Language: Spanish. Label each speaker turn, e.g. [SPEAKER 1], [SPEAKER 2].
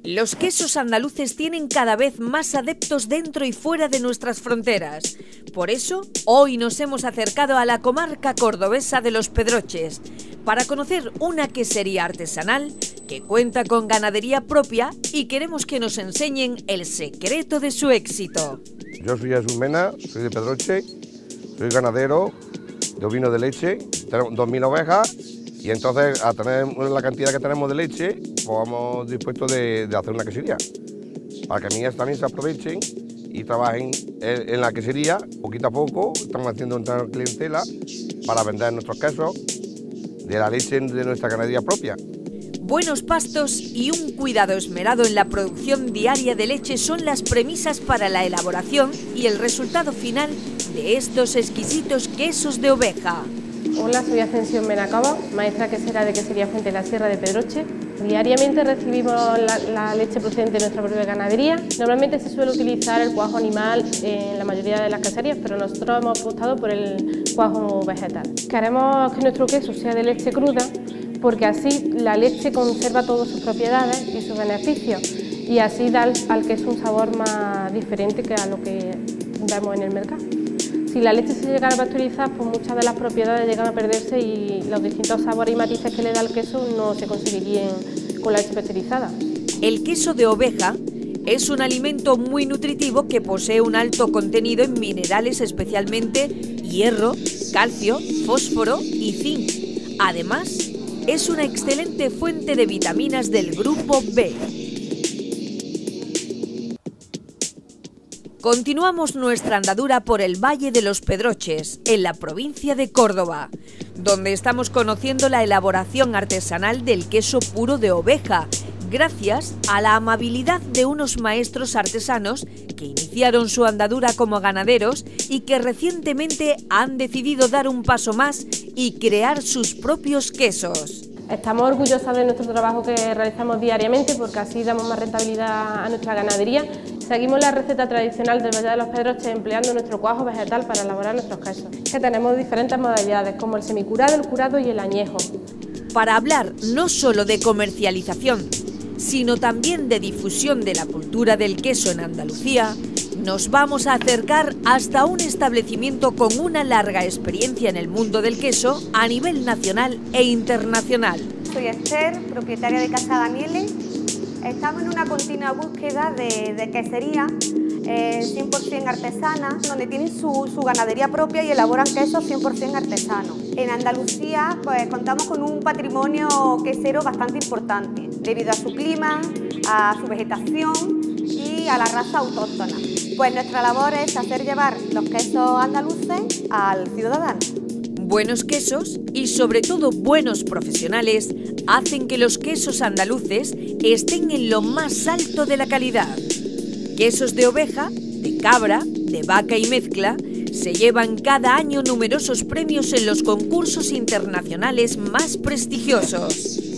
[SPEAKER 1] Los quesos andaluces tienen cada vez más adeptos dentro y fuera de nuestras fronteras. Por eso, hoy nos hemos acercado a la comarca cordobesa de Los Pedroches para conocer una quesería artesanal que cuenta con ganadería propia y queremos que nos enseñen el secreto de su éxito.
[SPEAKER 2] Yo soy Jesús Mena, soy de Pedroche, soy ganadero de ovino de leche, tenemos 2000 ovejas y entonces a tener la cantidad que tenemos de leche, pues vamos dispuestos de hacer una quesería, para que mías también se aprovechen y trabajen en la quesería, poquito a poco, estamos haciendo entrar clientela para vender nuestros quesos de la leche de nuestra ganadería propia.
[SPEAKER 1] Buenos pastos y un cuidado esmerado en la producción diaria de leche son las premisas para la elaboración y el resultado final de estos exquisitos quesos de oveja.
[SPEAKER 3] Hola, soy Ascensión Menacaba, maestra quesera de Quesería Fuente de la Sierra de Pedroche. Diariamente recibimos la leche procedente de nuestra propia ganadería. Normalmente se suele utilizar el cuajo animal en la mayoría de las queserías, pero nosotros hemos apostado por el cuajo vegetal. Queremos que nuestro queso sea de leche cruda, porque así la leche conserva todas sus propiedades y sus beneficios, y así da al queso un sabor más diferente que a lo que vemos en el mercado. Si la leche se llegara a pasteurizar, pues muchas de las propiedades llegan a perderse y los distintos sabores y matices que le da el queso no se conseguirían con la leche pasteurizada.
[SPEAKER 1] El queso de oveja es un alimento muy nutritivo que posee un alto contenido en minerales, especialmente hierro, calcio, fósforo y zinc. Además, es una excelente fuente de vitaminas del grupo B. Continuamos nuestra andadura por el Valle de Los Pedroches, en la provincia de Córdoba, donde estamos conociendo la elaboración artesanal del queso puro de oveja, gracias a la amabilidad de unos maestros artesanos que iniciaron su andadura como ganaderos y que recientemente han decidido dar un paso más y crear sus propios quesos.
[SPEAKER 3] Estamos orgullosas de nuestro trabajo que realizamos diariamente porque así damos más rentabilidad a nuestra ganadería. Seguimos la receta tradicional del Valle de Los Pedroches empleando nuestro cuajo vegetal para elaborar nuestros quesos. Que tenemos diferentes modalidades como el semicurado, el curado y el añejo.
[SPEAKER 1] Para hablar no solo de comercialización, sino también de difusión de la cultura del queso en Andalucía, nos vamos a acercar hasta un establecimiento con una larga experiencia en el mundo del queso a nivel nacional e internacional.
[SPEAKER 4] Soy Esther, propietaria de Casa Daniele. Estamos en una continua búsqueda de quesería 100% artesana, donde tienen su ganadería propia y elaboran quesos 100% artesanos. En Andalucía pues, contamos con un patrimonio quesero bastante importante, debido a su clima, a su vegetación y a la raza autóctona. Pues nuestra labor es hacer llevar los quesos andaluces al ciudadano.
[SPEAKER 1] Buenos quesos y sobre todo buenos profesionales hacen que los quesos andaluces estén en lo más alto de la calidad. Quesos de oveja, de cabra, de vaca y mezcla se llevan cada año numerosos premios en los concursos internacionales más prestigiosos.